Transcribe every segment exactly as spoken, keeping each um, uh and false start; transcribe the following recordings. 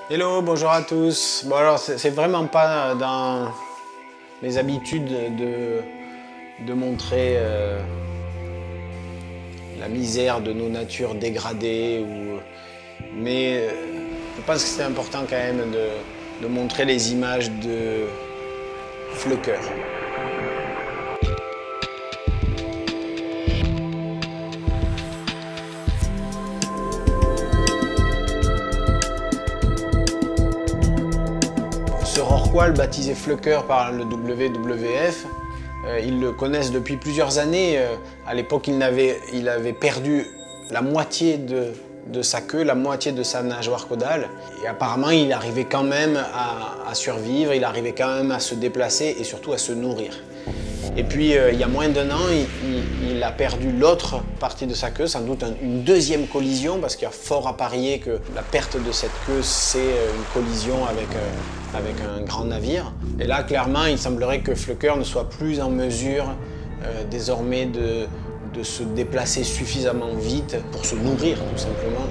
Hello, bonjour à tous. Bon alors c'est vraiment pas dans mes habitudes de, de montrer euh, la misère de nos natures dégradées, ou, mais euh, je pense que c'est important quand même de, de montrer les images de Flöcker. Ce Rorqual, baptisé Flöcker par le W W F, euh, ils le connaissent depuis plusieurs années. Euh, à l'époque, il avait, il avait perdu la moitié de, de sa queue, la moitié de sa nageoire caudale. Et apparemment, il arrivait quand même à, à survivre, il arrivait quand même à se déplacer et surtout à se nourrir. Et puis, euh, il y a moins d'un an, il, il, il a perdu l'autre partie de sa queue, sans doute un, une deuxième collision, parce qu'il y a fort à parier que la perte de cette queue, c'est une collision avec, euh, avec un grand navire. Et là, clairement, il semblerait que Flöcker ne soit plus en mesure euh, désormais de, de se déplacer suffisamment vite pour se nourrir, tout simplement.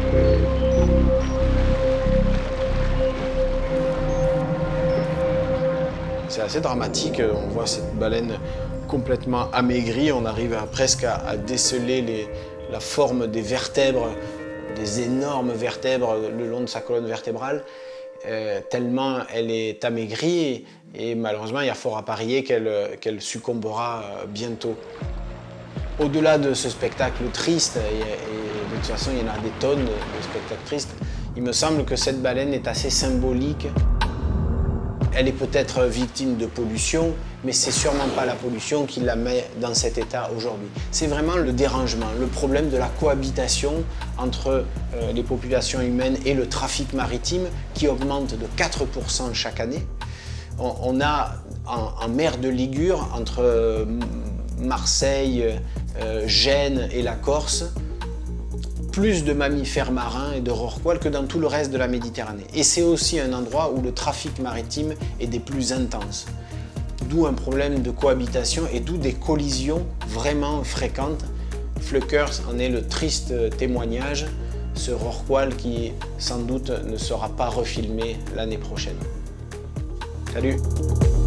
C'est assez dramatique, on voit cette baleine complètement amaigrie, on arrive à, presque à, à déceler les, la forme des vertèbres, des énormes vertèbres le long de sa colonne vertébrale, euh, tellement elle est amaigrie et, et malheureusement il y a fort à parier qu'elle qu'elle succombera bientôt. Au-delà de ce spectacle triste, et, et de toute façon il y en a des tonnes de spectacles tristes, il me semble que cette baleine est assez symbolique. Elle est peut-être victime de pollution, mais c'est sûrement pas la pollution qui la met dans cet état aujourd'hui. C'est vraiment le dérangement, le problème de la cohabitation entre euh, les populations humaines et le trafic maritime qui augmente de quatre pour cent chaque année. On, on a en, en mer de Ligure, entre euh, Marseille, euh, Gênes et la Corse, plus de mammifères marins et de rorquals que dans tout le reste de la Méditerranée. Et c'est aussi un endroit où le trafic maritime est des plus intenses. D'où un problème de cohabitation et d'où des collisions vraiment fréquentes. Flöcker en est le triste témoignage, ce rorqual qui sans doute ne sera pas refilmé l'année prochaine. Salut!